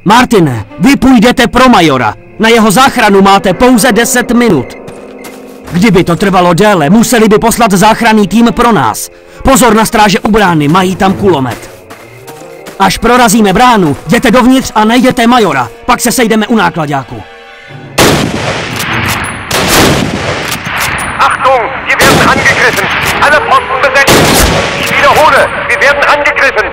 Martine, vy půjdete pro majora. Na jeho záchranu máte pouze 10 minut. Kdyby to trvalo déle, museli by poslat záchranný tým pro nás. Pozor na stráže u brány, mají tam kulomet. Až prorazíme bránu, jděte dovnitř a najděte majora. Pak se sejdeme u náklaďáku. Achtung, wir werden angegriffen. Alle Posten besetzen. Ich wiederhole, wir werden angegriffen.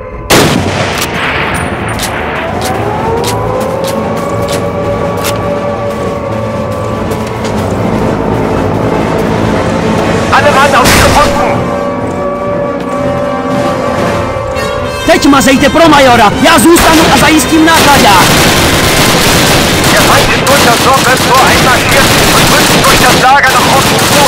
Alle Mann auf ihre Posten. Teď mazejte pro majora, já zůstanu a zajistím náklaďák. Der Feind ist durch das Nordwesttor einmarschiert und rückt durch das Lager nach Osten vor.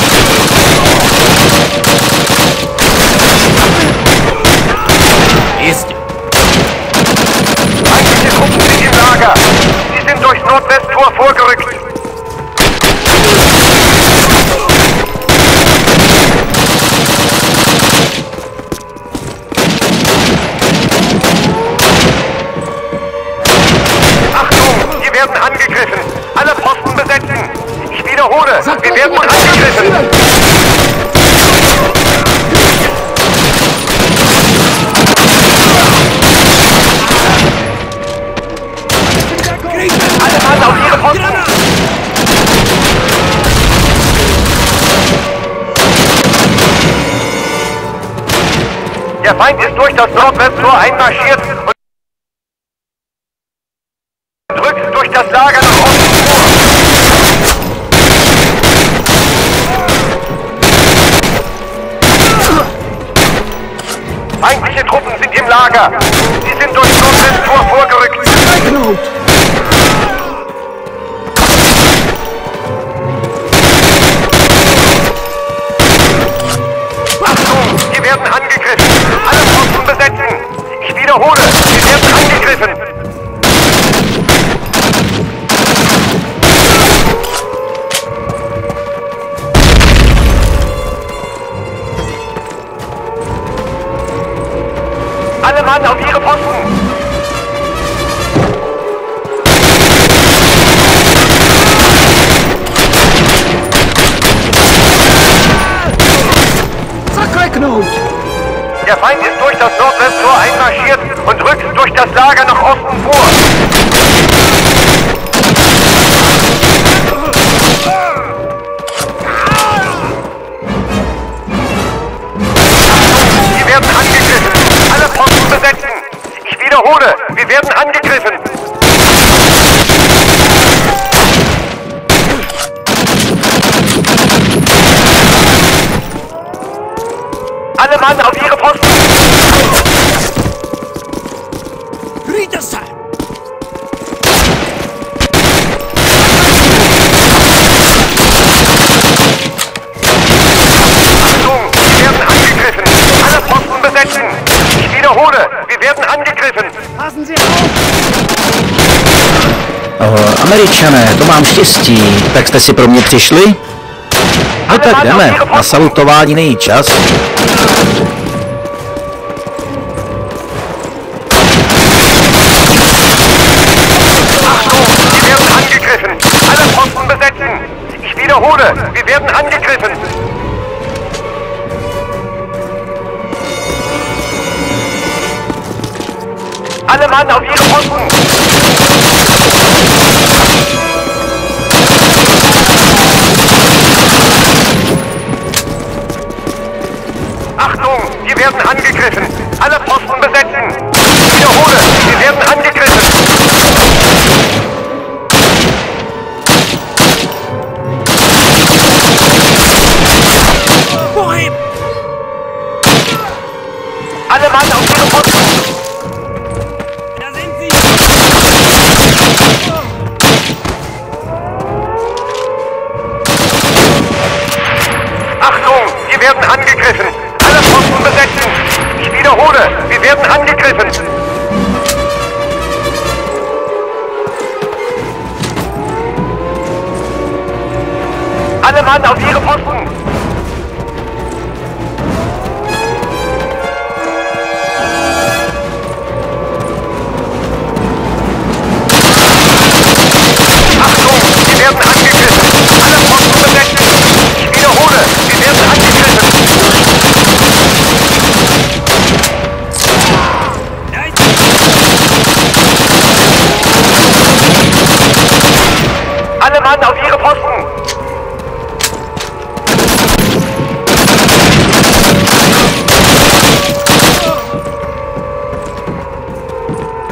Ist. Feindliche Truppen sind im Lager. Sie sind durchs Nordwesttor vorgerückt. Wir werden angegriffen. Alle Posten besetzen. Ich wiederhole, wir werden angegriffen. Alle Mann auf ihre Posten. Der Feind ist durch das Nordwesttor einmarschiert und drückt durch das Lager nach Osten vor. Feindliche Truppen sind im Lager. Sie sind durch Nordwesttor vorgerückt. Achtung, wir werden angegriffen. Alle Posten besetzen. Ich wiederhole, wir werden angegriffen. Alle Mann auf ihre Posten! Der Feind ist durch das Nordwesttor einmarschiert und rückt durch das Lager nach Osten vor. Wir werden angegriffen. Alle Posten besetzen. Ich wiederhole, wir werden angegriffen. Alle Mann auf ihre Posten. Achtung, wir werden angegriffen. Alle Posten besetzen. Ich wiederhole, wir werden angegriffen. Passen Sie auf! Američané, to mám štěstí. Tak jste si pro mě přišli? No tak jdeme, na salutování není čas. Achtung, wir werden angegriffen. Alle Posten besetzen. Ich wiederhole, wir werden angegriffen. Alle Mann auf ihre Posten. Achtung, wir werden angegriffen. Alle Posten besetzen. Ich wiederhole, wir werden angegriffen. Alle Mann auf ihre Posten. Da sind Sie! Achtung, wir werden angegriffen. Alle Posten besetzen. Ich wiederhole, wir werden angegriffen. Alle Mann auf ihre Posten.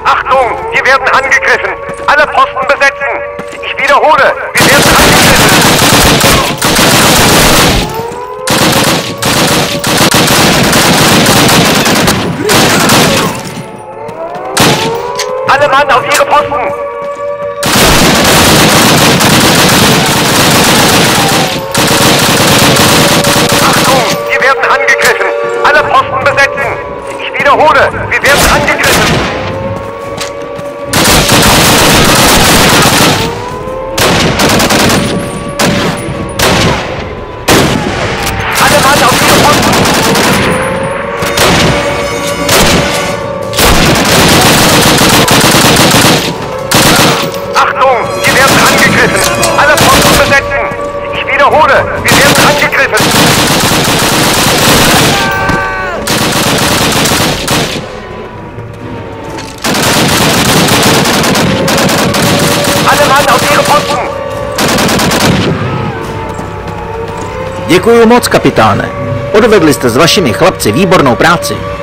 Achtung, wir werden angegriffen. Alle Posten besetzen. Ich wiederhole, wir werden angegriffen. Alle Mann auf ihre Posten. Achtung, wir werden angegriffen. Alle Posten besetzen. Ich wiederhole, wir werden angegriffen. Alle Mann auf ihre Posten. Achtung, wir werden angegriffen. Alle Posten besetzen. Ich wiederhole, wir werden angegriffen. Alle Mann auf ihre Posten. Děkuji moc, kapitáne. Odvedli jste s vašimi chlapci výbornou práci.